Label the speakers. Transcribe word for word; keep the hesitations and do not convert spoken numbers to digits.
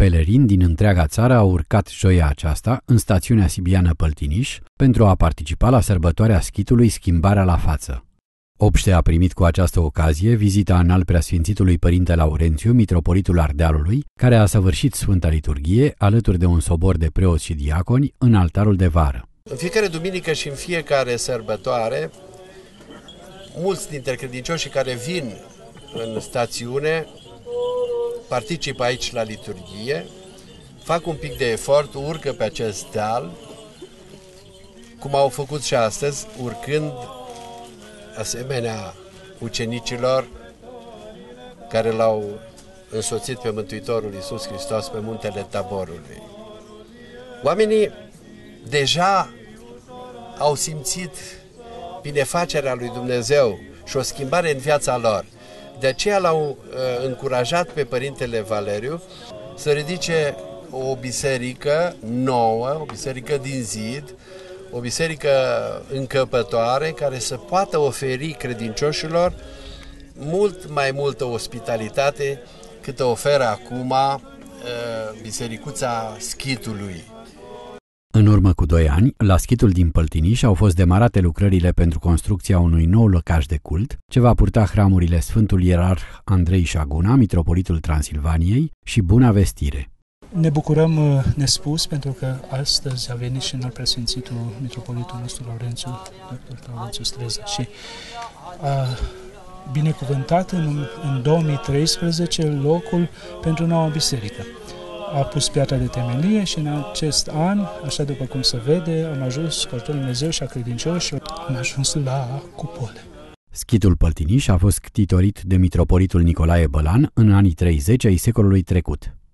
Speaker 1: Pelerini din întreaga țară au urcat joia aceasta în stațiunea sibiană Păltiniș pentru a participa la sărbătoarea schitului Schimbarea la față. Obște a primit cu această ocazie vizita înalt preasfințitului Părinte Laurențiu, mitropolitul Ardealului, care a săvârșit Sfânta Liturghie alături de un sobor de preoți și diaconi în altarul de vară.
Speaker 2: În fiecare duminică și în fiecare sărbătoare, mulți dintre credincioșii care vin în stațiune participă aici la liturghie, fac un pic de efort, urcă pe acest deal, cum au făcut și astăzi, urcând asemenea ucenicilor care l-au însoțit pe Mântuitorul Iisus Hristos pe muntele Taborului. Oamenii deja au simțit binefacerea lui Dumnezeu și o schimbare în viața lor. De aceea l-au uh, încurajat pe Părintele Valeriu să ridice o biserică nouă, o biserică din zid, o biserică încăpătoare care să poată oferi credincioșilor mult mai multă ospitalitate cât oferă acum uh, bisericuța Schitului.
Speaker 1: În urmă cu doi ani, la Schitul din Păltiniș au fost demarate lucrările pentru construcția unui nou lăcaș de cult, ce va purta hramurile Sfântul Ierarh Andrei Șaguna, mitropolitul Transilvaniei, și Buna Vestire.
Speaker 3: Ne bucurăm nespus pentru că astăzi a venit și înalt preasfințitul mitropolitul nostru Laurențiu, doctor Laurențiu Streza, și a binecuvântat în, în două mii treisprezece locul pentru noua biserică. A pus piatra de temelie și în acest an, așa după cum se vede, am ajuns, cu ajutorul Dumnezeu și a credincioșilor, am ajuns la cupole.
Speaker 1: Schitul Păltiniș a fost ctitorit de mitropolitul Nicolae Bălan în anii treizeci ai secolului trecut.